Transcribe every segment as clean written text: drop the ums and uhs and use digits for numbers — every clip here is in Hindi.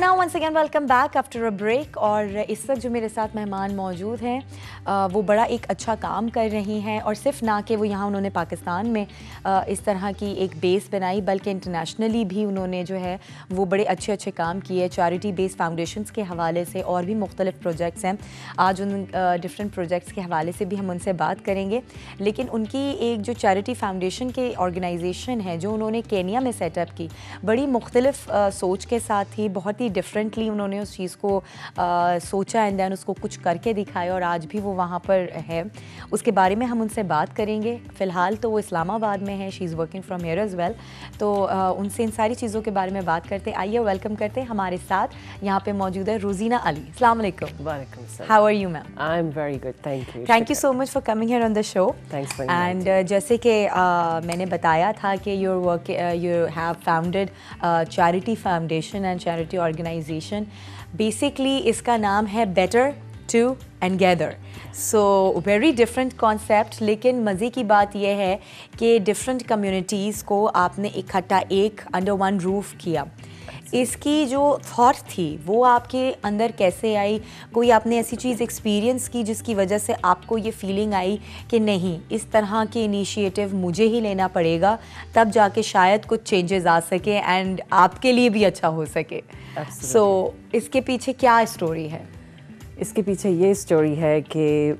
Now once again welcome back after a break. और इस वक्त जो मेरे साथ मेहमान मौजूद हैं वो बड़ा एक अच्छा काम कर रही हैं, और सिर्फ ना कि वो यहाँ उन्होंने पाकिस्तान में इस तरह की एक बेस बनाई, बल्कि इंटरनेशनली भी उन्होंने जो है वो बड़े अच्छे अच्छे काम किए चैरिटी बेस्ड फाउंडेशंस के हवाले से, और भी मुख्तलिफ प्रोजेक्ट्स हैं। आज उन डिफरेंट प्रोजेक्ट्स के हवाले से भी हम उनसे बात करेंगे, लेकिन उनकी एक जो चैरिटी फाउंडेशन के ऑर्गेनाइजेशन है जो उन्होंने केनिया में सेटअप की, बड़ी मुख्तलिफ सोच के साथ ही बहुत ही डिफरेंटली उन्होंने उस चीज़ को सोचा एंड दैन उसको कुछ करके दिखाया, और आज भी वो वहाँ पर है। उसके बारे में हम उनसे बात करेंगे। फ़िलहाल तो वो इस्लामाबाद में है, she is working from here as well. तो उनसे इन सारी चीज़ों के बारे में बात करते। आइए वेलकम करते हैं। हमारे साथ यहाँ पे मौजूद है रोज़ीना अली। अस्सलाम वालेकुम। वालेकुम सलाम। How are you ma'am? I am very good, thank you. Thank you so much for coming here on the show. Thanks for and जैसे कि मैंने बताया था कि you have founded charity foundation and charity organisation. Basically इसका नाम है better together. So very different concept, लेकिन मज़े की बात यह है कि डिफरेंट कम्युनिटीज़ को आपने इकट्ठा एक अंडर वन रूफ किया। इसकी जो थॉट थी वो आपके अंदर कैसे आई? कोई आपने ऐसी चीज़ एक्सपीरियंस की जिसकी वजह से आपको ये फीलिंग आई कि नहीं, इस तरह के इनिशिएटिव मुझे ही लेना पड़ेगा, तब जाके शायद कुछ चेंजेस आ सके एंड आपके लिए भी अच्छा हो सके? सो इसके पीछे क्या स्टोरी है? इसके पीछे ये स्टोरी है कि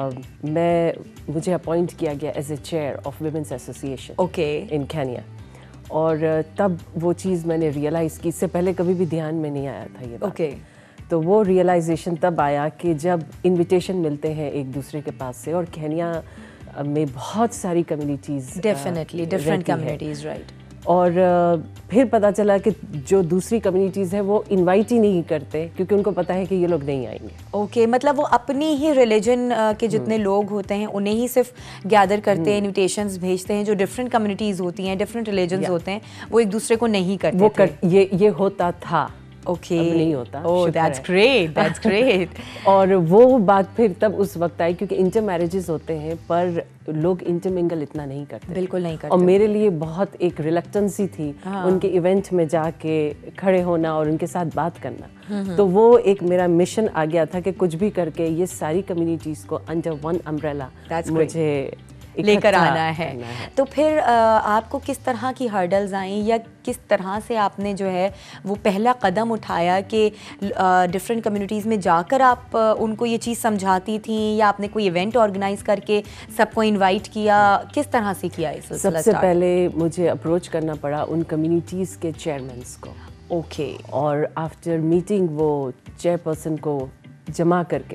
मुझे अपॉइंट किया गया as a chair of women's association okay in Kenya, और तब वो चीज़ मैंने रियलाइज़ की। इससे पहले कभी भी ध्यान में नहीं आया था ये बात। ओके तो वो रियलाइजेशन तब आया कि जब इनविटेशन मिलते हैं एक दूसरे के पास से, और केनिया में बहुत सारी communities definitely different communities, right. और फिर पता चला कि जो दूसरी कम्युनिटीज़ हैं वो इनवाइट ही नहीं करते, क्योंकि उनको पता है कि ये लोग नहीं आएंगे। ओके मतलब वो अपनी ही रिलीजन के जितने लोग होते हैं उन्हें ही सिर्फ गैदर करते हैं, इनविटेशंस भेजते हैं। जो डिफरेंट कम्युनिटीज़ होती हैं, डिफरेंट रिलीजन्स होते हैं, वो एक दूसरे को नहीं करते थे। ये होता था। ओके अब नहीं होता। Oh that's great, that's great. और वो बात फिर तब उस वक्त आई, क्योंकि इंटर मैरिजेस होते हैं पर लोग इंटरमिंगल इतना नहीं करते, बिल्कुल नहीं करते। और मेरे लिए बहुत एक रिलक्टेंसी थी उनके इवेंट में जाके खड़े होना और उनके साथ बात करना। तो वो एक मेरा मिशन आ गया था कि कुछ भी करके ये सारी कम्युनिटीज़ को अंडर वन अम्ब्रेला मुझे लेकर आना है। तो फिर आपको किस तरह की हर्डल्स आई, या किस तरह से आपने जो है वो पहला कदम उठाया कि डिफरेंट कम्युनिटीज़ में जाकर आप उनको ये चीज़ समझाती थी, या आपने कोई इवेंट ऑर्गेनाइज करके सबको इनवाइट किया? किस तरह से किया इस सिलसिला? सबसे पहले मुझे अप्रोच करना पड़ा उन कम्युनिटीज़ के चेयरमैन्स को। ओके और आफ्टर मीटिंग वो चेयरपर्सन को जमा करके,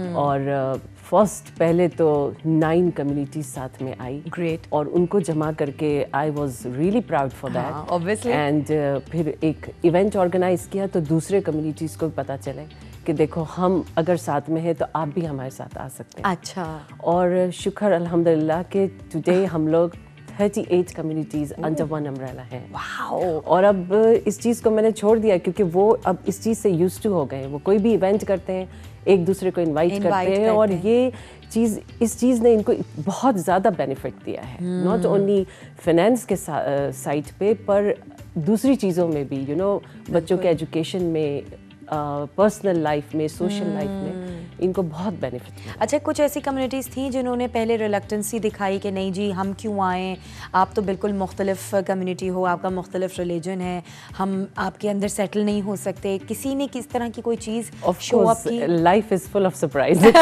और फर्स्ट पहले तो 9 कम्युनिटीज साथ में आई। ग्रेट। और उनको जमा करके I was really proud for that, obviously. And फिर एक इवेंट ऑर्गेनाइज किया तो दूसरे कम्युनिटीज़ को पता चले कि देखो हम अगर साथ में हैं तो आप भी हमारे साथ आ सकते हैं। अच्छा। और शुक्र अल्हम्दुलिल्लाह कि टुडे हम लोग 38 कम्युनिटीज़ अंडर वन अम्ब्रेला हैं। वाओ। और अब इस चीज़ को मैंने छोड़ दिया, क्योंकि वो अब इस चीज़ से यूज्ड टू हो गए हैं। वो कोई भी इवेंट करते हैं, एक दूसरे को इनवाइट करते हैं, और ये चीज़ इस चीज़ ने इनको बहुत ज़्यादा बेनिफिट दिया है, नॉट ओनली फाइनेंस के साइड पे पर दूसरी चीज़ों में भी, बच्चों के एजुकेशन में, पर्सनल लाइफ में, सोशल लाइफ में इनको बहुत बेनिफिट मिला। अच्छा, कुछ ऐसी कम्युनिटीज़ थी जिन्होंने पहले रिलक्टेंसी दिखाई कि नहीं जी हम क्यों आएँ, आप तो बिल्कुल मुख्तलिफ कम्युनिटी हो, आपका मुख्तलिफ रिलीजन है, हम आपके अंदर सेटल नहीं हो सकते? किसी ने किस तरह की कोई चीज़ शो अप की? Life is full of surprises,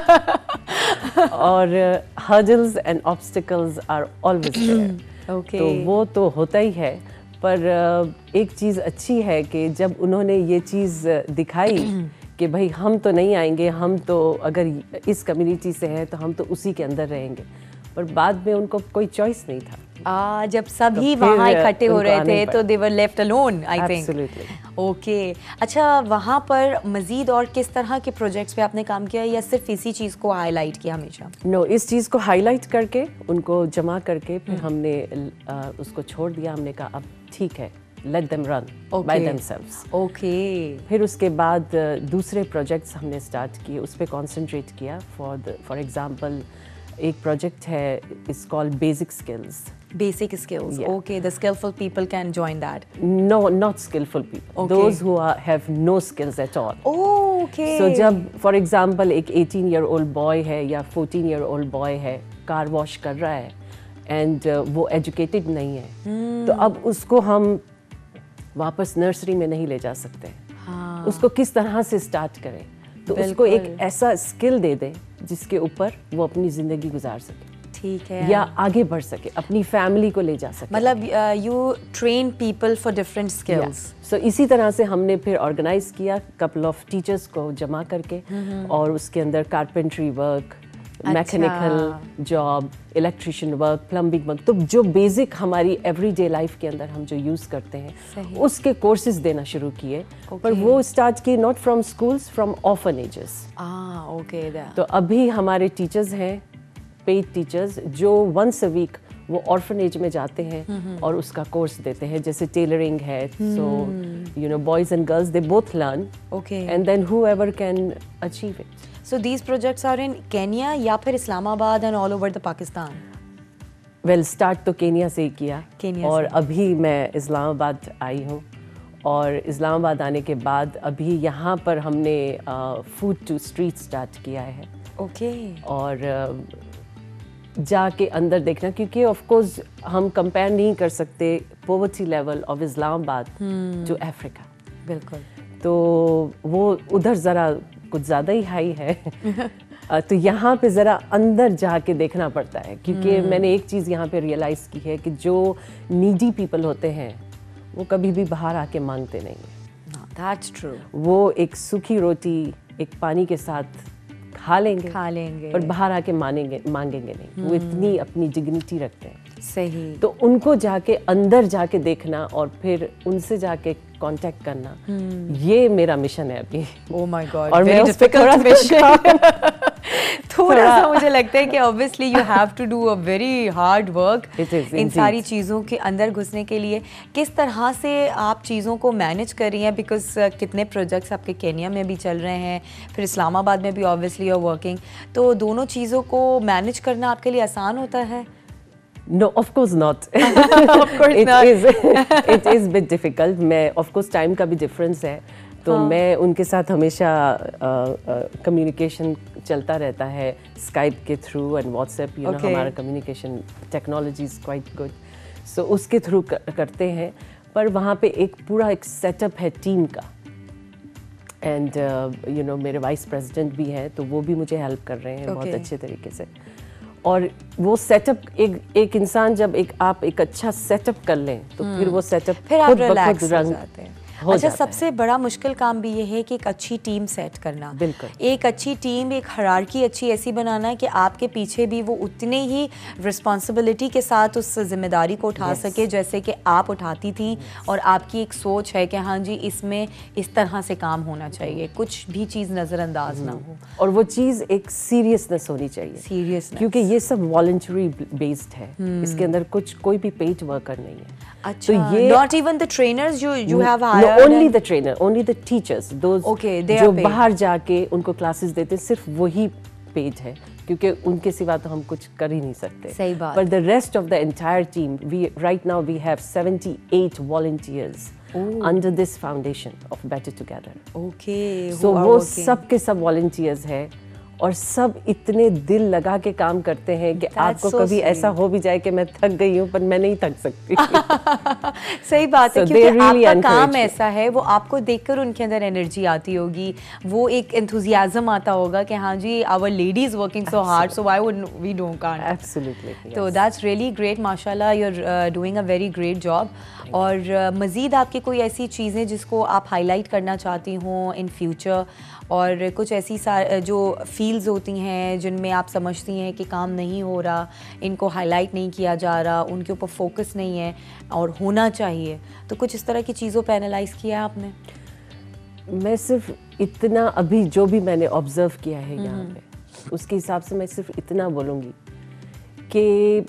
और hurdles and obstacles are always there. Okay. तो वो तो होता ही है, पर एक चीज़ अच्छी है कि जब उन्होंने ये चीज़ दिखाई कि भाई हम तो नहीं आएंगे, हम तो अगर इस कम्युनिटी से हैं तो हम तो उसी के अंदर रहेंगे, पर बाद में उनको कोई चॉइस नहीं था। जब सभी तो वहाँ इकट्ठे हो रहे थे तो they were left alone, I think. Absolutely. Okay. अच्छा, वहाँ पर मज़ीद और किस तरह के प्रोजेक्ट्स पे आपने काम किया, या सिर्फ इसी चीज़ को हाईलाइट किया हमेशा? नो, इस चीज़ को हाईलाइट करके उनको जमा करके फिर हमने उसको छोड़ दिया। हमने कहा अब ठीक है, let them run by themselves. Okay. फिर उसके बाद दूसरे प्रोजेक्ट्स हमने स्टार्ट किए, उस पर कॉन्सेंट्रेट किया। फॉर एग्जांपल एक प्रोजेक्ट है, it's called basic skills. Basic skills. Yeah. Okay, the skillful people can join that. No, not skillful people. Okay. Those who have no skills at all. Oh, okay. So जब for example एक 18-year-old boy है या 14-year-old boy है, कार वॉश कर रहा है and वो educated नहीं है, तो अब उसको हम वापस नर्सरी में नहीं ले जा सकते. हाँ. उसको किस तरह से स्टार्ट करें, तो उसको एक ऐसा स्किल दे दें जिसके ऊपर वो अपनी ज़िंदगी गुजार सके. ठीक है. या आगे बढ़ सके, अपनी फैमिली को ले जा सके. मतलब you train people for different skills. So इसी तरह से हमने फिर ऑर्गेनाइज किया कपल ऑफ टीचर्स को जमा करके, और उसके अंदर carpentry work, mechanical job, electrician work, plumbing work, तो जो बेसिक हमारी एवरीडे लाइफ के अंदर हम जो यूज़ करते हैं उसके कोर्सेज देना शुरू किए. पर वो स्टार्ट किए not from schools, from orphanages. Okay. तो अभी हमारे टीचर्स हैं, पेड टीचर्स, जो वंस अ वीक वो ऑर्फनेज में जाते हैं और उसका कोर्स देते हैं. जैसे टेलरिंग है, so you know boys and girls they both learn, and then whoever can achieve it. So these projects are in Kenya या फिर Islamabad and all over the Pakistan? Well, start तो केन्या से ही किया, और से. अभी मैं इस्लामाबाद आई हूँ, और इस्लामाबाद आने के बाद अभी यहाँ पर हमने फूड टू स्ट्रीट स्टार्ट किया है. ओके. और जाके अंदर देखना, क्योंकि ऑफ कोर्स हम कंपेयर नहीं कर सकते poverty level of Islamabad to Africa. बिल्कुल. तो वो उधर ज़रा कुछ ज़्यादा ही हाई है. तो यहाँ पे ज़रा अंदर जाके देखना पड़ता है, क्योंकि मैंने एक चीज़ यहाँ पे रियलाइज़ की है कि जो नीडी पीपल होते हैं वो कभी भी बाहर आके मांगते नहीं हैं. That's true. वो एक सूखी रोटी एक पानी के साथ खा लेंगे, पर बाहर आके मांगेंगे नहीं. वो इतनी अपनी डिग्निटी रखते हैं. सही. तो उनको जाके अंदर जाके देखना और फिर उनसे जाके कांटेक्ट करना, ये मेरा मिशन है अभी. ओह माय गॉड, और वेरी डिफिकल्ट मिशन. थोड़ा सा मुझे लगता है कि obviously you have to do a very hard work in सारी चीज़ों के अंदर घुसने के लिए. किस तरह से आप चीज़ों को मैनेज कर रही हैं, बिकॉज कितने प्रोजेक्ट्स आपके केन्या में भी चल रहे हैं, फिर इस्लामाबाद में भी ऑब्वियसली यू आर वर्किंग, तो दोनों चीज़ों को मैनेज करना आपके लिए आसान होता है? No, of course not. Of course not. It is bit difficult. मैं of course time का भी difference है, तो मैं उनके साथ हमेशा कम्युनिकेशन चलता रहता है स्काइप के through and WhatsApp. You know हमारा communication technology is quite good, so उसके थ्रू करते हैं. पर वहाँ पे एक पूरा एक सेटअप है टीम का, एंड यू नो मेरे वाइस प्रेसिडेंट भी हैं, तो वो भी मुझे हेल्प कर रहे हैं बहुत अच्छे तरीके से. और वो सेटअप एक इंसान जब आप एक अच्छा सेटअप कर लें, तो फिर वो सेटअप फिर आप रिलैक्स हो जाते हैं. अच्छा, सबसे बड़ा मुश्किल काम भी ये है कि एक अच्छी टीम सेट करना. बिल्कुल. एक अच्छी टीम, एक हायरार्की अच्छी ऐसी बनाना कि आपके पीछे भी वो उतने ही रिस्पॉन्सिबिलिटी के साथ उस जिम्मेदारी को उठा सके जैसे कि आप उठाती थी, और आपकी एक सोच है कि हाँ जी इसमें इस तरह से काम होना चाहिए, कुछ भी चीज़ नज़रअंदाज ना हो, और वो चीज़ एक सीरियसनेस होनी चाहिए. सीरियसनेस, क्योंकि ये सब वॉलंटरी बेस्ड है. इसके अंदर कोई भी पेड वर्कर नहीं है. अच्छा, तो ये not even the trainers you have hired? No, only the trainer, only the teachers. Those जो बाहर जाके उनको क्लासेस देते, सिर्फ वही पेड है, क्योंकि उनके सिवा तो हम कुछ कर ही नहीं सकते. सही बात. But the rest of the entire team, right now we have 78 volunteers under this foundation of Better Together. Okay. So वो सब के सब volunteers है, और सब इतने दिल लगा के काम करते हैं कि आपको कभी ऐसा हो भी जाए कि मैं थक गई हूँ, पर मैं नहीं थक सकती. सही बात है, क्योंकि आपका काम ऐसा है, वो आपको देखकर उनके अंदर एनर्जी आती होगी, वो एक एंथुजियाज्म आता होगा कि हाँ जी our ladies working so hard, so why would we don't can't. Absolutely. तो दैट्स रियली ग्रेट, माशाल्लाह, you are doing a very great job. और मज़ीद आपकी कोई ऐसी चीज़ें जिसको आप हाईलाइट करना चाहती हों इन फ्यूचर, और कुछ ऐसी जो फील्ड्स होती हैं जिनमें आप समझती हैं कि काम नहीं हो रहा, इनको हाईलाइट नहीं किया जा रहा, उनके ऊपर फोकस नहीं है और होना चाहिए, तो कुछ इस तरह की चीज़ों पे एनालाइज किया है आपने? मैं सिर्फ इतना अभी जो भी मैंने ऑब्जर्व किया है यहाँ पे, उसके हिसाब से मैं सिर्फ इतना बोलूँगी कि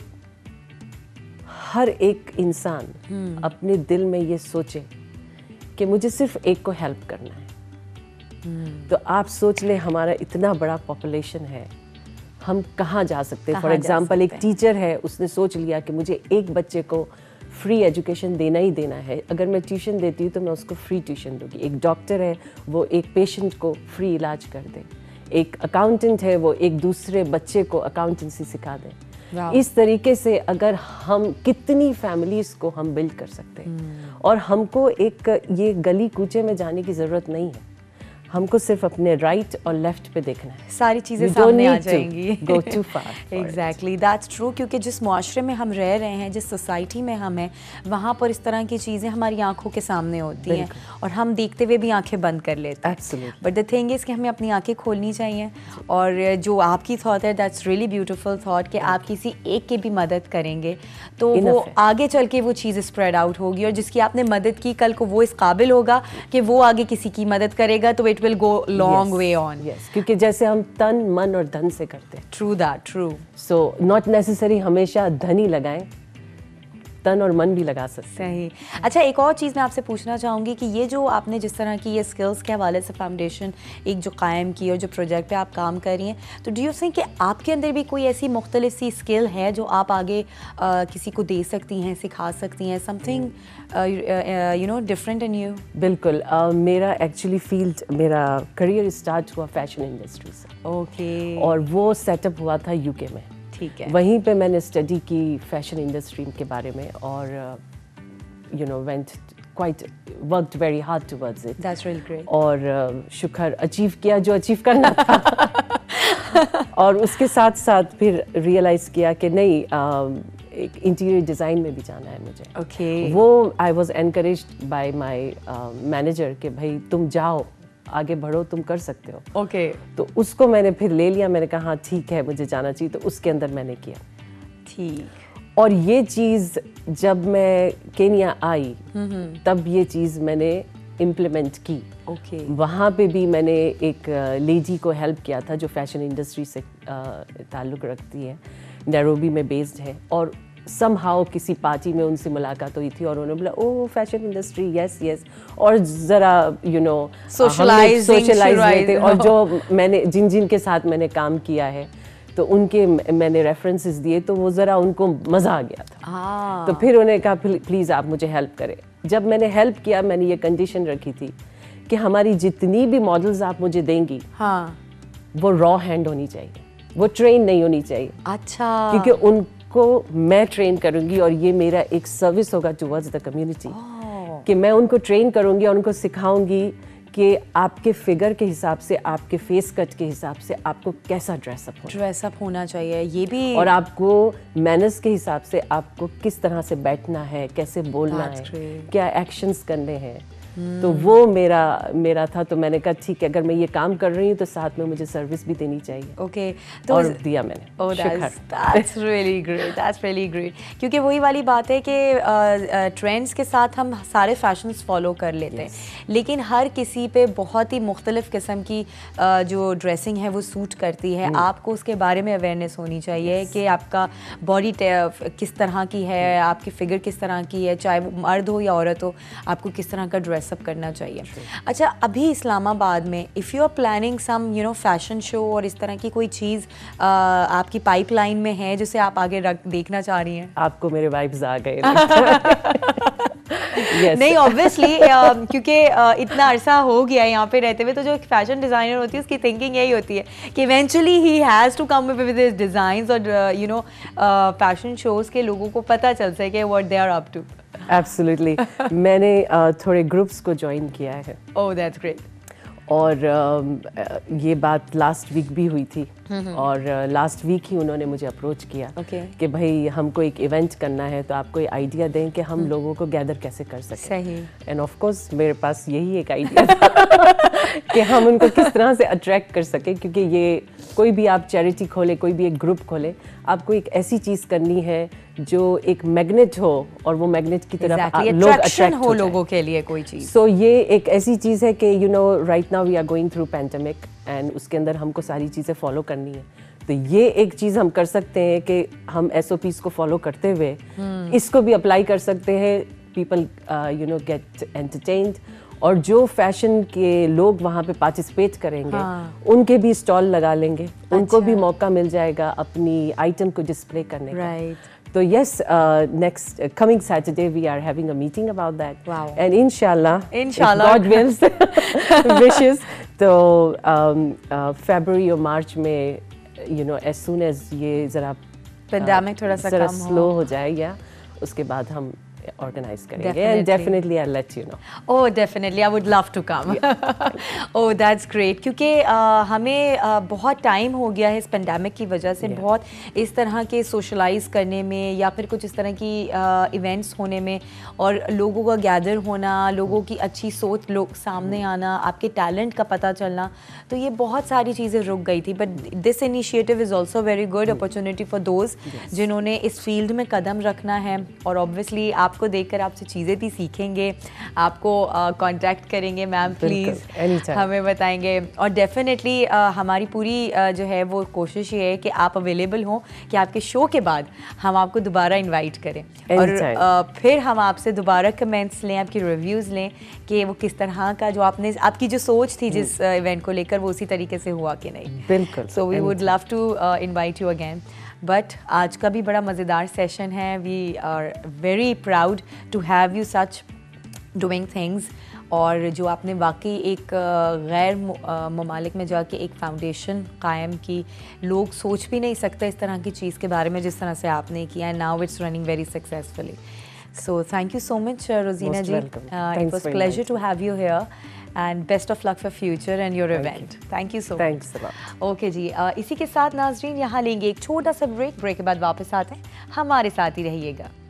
हर एक इंसान अपने दिल में ये सोचे कि मुझे सिर्फ एक को हेल्प करना है. तो आप सोच लें, हमारा इतना बड़ा पॉपुलेशन है, हम कहाँ जा सकते हैं। फॉर एग्जांपल एक टीचर है, उसने सोच लिया कि मुझे एक बच्चे को फ्री एजुकेशन देना ही देना है, अगर मैं ट्यूशन देती हूँ तो मैं उसको फ्री ट्यूशन दूंगी। एक डॉक्टर है, वो एक पेशेंट को फ्री इलाज कर दे। एक अकाउंटेंट है, वो एक दूसरे बच्चे को अकाउंटेंसी सिखा दे। इस तरीके से अगर हम कितनी फैमिलीज को हम बिल्ड कर सकते हैं। और हमको एक ये गली कूचे में जाने की ज़रूरत नहीं है, हमको सिर्फ अपने राइट और लेफ्ट पे देखना है, सारी चीज़ें सामने आ जाएंगी। Go too far. Exactly, that's true। क्योंकि जिस मुआशरे में हम रह रहे हैं, जिस सोसाइटी में हम हैं, वहाँ पर इस तरह की चीज़ें हमारी आंखों के सामने होती हैं और हम देखते हुए भी आंखें बंद कर लेते हैं। बट द थिंग इज़ कि हमें अपनी आंखें खोलनी चाहिए। और जो आपकी थॉट है, दैट्स रियली ब्यूटीफुल थॉट कि आप किसी एक की भी मदद करेंगे तो वो आगे चल के वो चीज़ स्प्रेड आउट होगी, और जिसकी आपने मदद की कल को वो इस काबिल होगा कि वो आगे किसी की मदद करेगा, तो it will go long way on। Yes, क्योंकि जैसे हम तन मन और धन से करते हैं। True that, true। So not necessary हमेशा धन ही लगाएं, तन और मन भी लगा सकते हैं। सही। अच्छा, एक और चीज़ मैं आपसे पूछना चाहूँगी कि ये जो आपने जिस तरह की ये स्किल्स के हवाले से फाउंडेशन एक जो कायम की और जो प्रोजेक्ट पे आप काम कर रही हैं, तो डू यू थिंक कि आपके अंदर भी कोई ऐसी मुख्तलिफ सी स्किल है जो आप आगे किसी को दे सकती हैं, सिखा सकती हैं, something you know different in you? बिल्कुल। मेरा एक्चुअली फील्ड, मेरा करियर स्टार्ट हुआ फैशन इंडस्ट्री से। ओके। और वो सेटअप हुआ था यूके में। ठीक है। वहीं पे मैंने स्टडी की फैशन इंडस्ट्री के बारे में और you know worked very hard towards it. That's really great. और शुक्र अचीव किया जो अचीव करना था। और उसके साथ साथ फिर रियलाइज़ किया कि नहीं, एक इंटीरियर डिज़ाइन में भी जाना है मुझे। ओके। वो I was encouraged by my manager कि भाई तुम जाओ, आगे बढ़ो, तुम कर सकते हो। ओके। तो उसको मैंने फिर ले लिया, मैंने कहा हाँ ठीक है मुझे जाना चाहिए, तो उसके अंदर मैंने किया। ठीक। और ये चीज़ जब मैं केन्या आई तब ये चीज़ मैंने इम्प्लीमेंट की। ओके। वहाँ पे भी मैंने एक लेडी को हेल्प किया था जो फैशन इंडस्ट्री से ताल्लुक़ रखती है, नैरोबी में बेस्ड है। और समहाउ किसी पार्टी में उनसे मुलाकात हुई थी और उन्होंने बोला oh fashion industry, yes yes. और ज़रा यू नो सोशलाइज हुए थे। और जो मैंने जिन के साथ मैंने काम किया है तो उनके मैंने रेफरेंसेस दिए, तो वो ज़रा उनको मज़ा आ गया था। तो फिर उन्होंने कहा प्लीज़ आप मुझे हेल्प करें। जब मैंने हेल्प किया, मैंने ये कंडीशन रखी थी कि हमारी जितनी भी मॉडल्स आप मुझे देंगी, हाँ, वो रॉ हैंड होनी चाहिए, वो ट्रेन नहीं होनी चाहिए। अच्छा। क्योंकि उनको मैं ट्रेन करूंगी और ये मेरा एक सर्विस होगा टुवर्ड्स द कम्युनिटी कि मैं उनको ट्रेन करूंगी और उनको सिखाऊंगी कि आपके फिगर के हिसाब से, आपके फेस कट के हिसाब से आपको कैसा ड्रेसअप होना चाहिए, ये भी, और आपको मैनर्स के हिसाब से आपको किस तरह से बैठना है, कैसे बोलना है, क्या एक्शंस करने हैं। तो वो मेरा था। तो मैंने कहा ठीक है, अगर मैं ये काम कर रही हूँ तो साथ में मुझे सर्विस भी देनी चाहिए। ओके। तो और दिया मैंने। Oh that's really great, that's really great. क्योंकि वही वाली बात है कि ट्रेंड्स के साथ हम सारे फैशंस फॉलो कर लेते हैं, लेकिन हर किसी पे बहुत ही मुख्तलिफ किस्म की जो ड्रेसिंग है वो सूट करती है। आपको उसके बारे में अवेयरनेस होनी चाहिए कि आपका बॉडी किस तरह की है, आपकी फिगर किस तरह की है, चाहे वो मर्द हो या औरत हो, आपको किस तरह का ड्रेस सब करना चाहिए। अच्छा, अभी इस्लामाबाद में if you are planning some you know fashion show और इस तरह की कोई चीज़ आपकी पाइपलाइन में है जिसे आप आगे देखना चाह रही हैं? आपको मेरे वाइब्स आ गए। yes. नहीं, ऑब्वियसली क्योंकि इतना अरसा हो गया यहाँ पे रहते हुए, तो जो एक फैशन डिज़ाइनर होती है उसकी थिंकिंग यही होती है कि eventually he has to come with his designs, और यू नो फैशन शोज़ के लोगों को पता चल सके what they are up to. Absolutely. मैंने थोड़े ग्रुप्स को ज्वाइन किया है। Oh that's great. और ये बात लास्ट वीक भी हुई थी और लास्ट वीक ही उन्होंने मुझे अप्रोच किया कि भाई हमको एक इवेंट करना है, तो आप कोई आइडिया दें कि हम लोगों को गैदर कैसे कर सकें। सही। एंड ऑफ कोर्स मेरे पास यही एक आइडिया था कि हम उनको किस तरह से अट्रैक्ट कर सकें, क्योंकि ये कोई भी आप चैरिटी खोले, कोई भी एक ग्रुप खोले, आपको एक ऐसी चीज़ करनी है जो एक मैग्नेट हो और वो मैग्नेट की तरफ लोग अट्रैक्ट हो लोगों के लिए कोई चीज़। सो ये एक ऐसी चीज़ है कि you know right now we are going through pandemic and उसके अंदर हमको सारी चीज़ें फॉलो करनी है। तो ये एक चीज़ हम कर सकते हैं कि हम SOPs को फॉलो करते हुए इसको भी अप्लाई कर सकते हैं। People you know get entertained और जो फैशन के लोग वहाँ पे पार्टिसिपेट करेंगे उनके भी स्टॉल लगा लेंगे, उनको भी मौका मिल जाएगा अपनी आइटम को डिस्प्ले करने का। तो yes, next coming Saturday we are having a meeting about that. Wow. And inshallah, if God wills, wishes, तो February or March में, you know, as soon as ये ज़रा pandemic थोड़ा सा कम slow हो जाए, या उसके बाद हम organize करेंगे. And definitely I'll let you know. Oh, definitely, I would love to come. Oh, that's great. क्योंकि हमें बहुत टाइम हो गया है इस पेंडेमिक की वजह से बहुत इस तरह के सोशलाइज करने में या फिर कुछ इस तरह की इवेंट्स होने में और लोगों का गैदर होना, लोगों की अच्छी सोच लोग सामने आना, आपके टैलेंट का पता चलना, तो ये बहुत सारी चीज़ें रुक गई थी। But this initiative is also very good opportunity for those जिन्होंने इस फील्ड में कदम रखना है और ऑब्वियसली आपको देखकर आपसे चीज़ें भी सीखेंगे, आपको कांटेक्ट करेंगे, मैम प्लीज़ हमें बताएंगे। और डेफिनेटली हमारी पूरी जो है वो कोशिश ये है कि आप अवेलेबल हों कि आपके शो के बाद हम आपको दोबारा इनवाइट करें और फिर हम आपसे दोबारा कमेंट्स लें, आपकी रिव्यूज़ लें कि वो किस तरह का जो आपकी जो सोच थी जिस इवेंट को लेकर वो उसी तरीके से हुआ कि नहीं। बिल्कुल। So we would love to invite you again. But आज का भी बड़ा मज़ेदार सेशन है। We are very proud to have you such doing things. और जो आपने वाकई एक गैर ममालिक में जाके एक फाउंडेशन कायम की, लोग सोच भी नहीं सकते इस तरह की चीज़ के बारे में जिस तरह से आपने किया, and now it's running very successfully. So thank you so much, Rosina ji. It was a pleasure to have you here, and best of luck for future and your event. Thank you so much. Thanks a lot. Okay जी, इसी के साथ नाज़रीन यहाँ लेंगे एक छोटा सा ब्रेक के बाद वापस आते हैं, हमारे साथ ही रहिएगा।